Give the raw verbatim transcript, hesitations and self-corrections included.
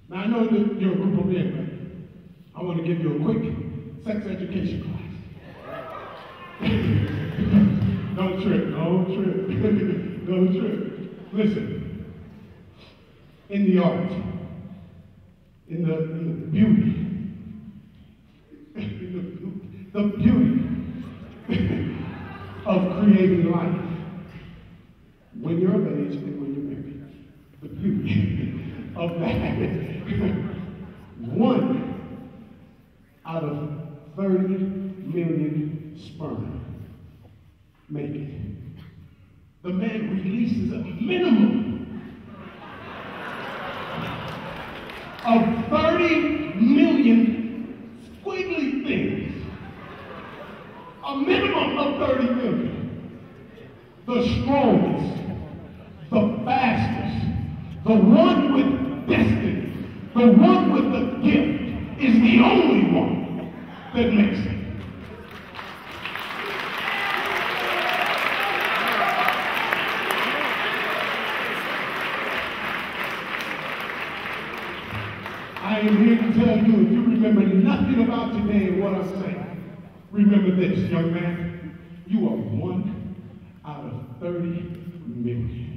Now, I know that you're a group of men, but I want to give you a quick sex education class. Don't trip, don't trip, don't trip. Listen, in the art, in the, in the beauty, in the, the beauty of creating life, when you're of age and when you're married, the beauty of that. One out of thirty million sperm make it. The man releases a minimum of thirty million squiggly things. A minimum of thirty million. The strongest, the fastest, the one with destiny, the one with the gift is the only one that makes it. I am here to tell you, if you remember nothing about today and what I'm saying, remember this, young man, you are one out of thirty million.